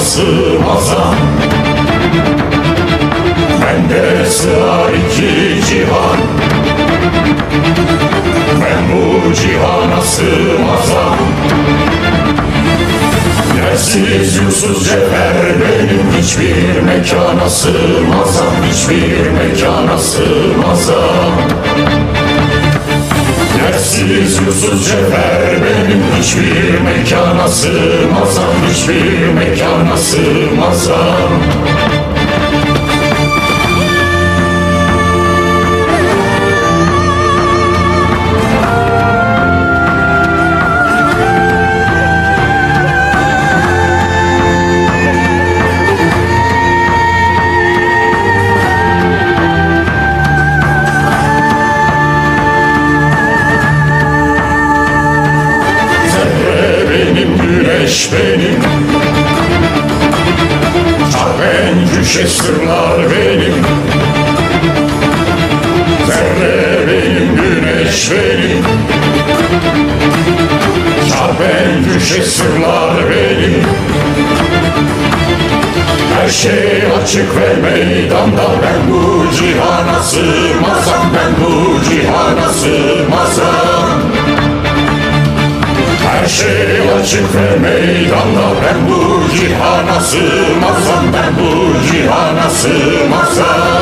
sığmazam. Bende sığar iki cihan, ben bu cihana sığmazam. Yersiz yursuz cevher benim, hiçbir mekana sığmazam, hiçbir mekana sığmazam. Yersiz yursuz cevher benim, hiçbir mekana sığmazam, hiçbir mekana sığmazam. Güneş benim, ben düşe sırlar benim. Zerre benim, güneş benim, ben düşe sırlar benim. Her şey açık ve meydanda, ben bu cihana sığmazam, ben bu cihana sığmazam. Her şey açık ve meydanda, ben bu cihana sığmazam, ben bu cihana sığmazam.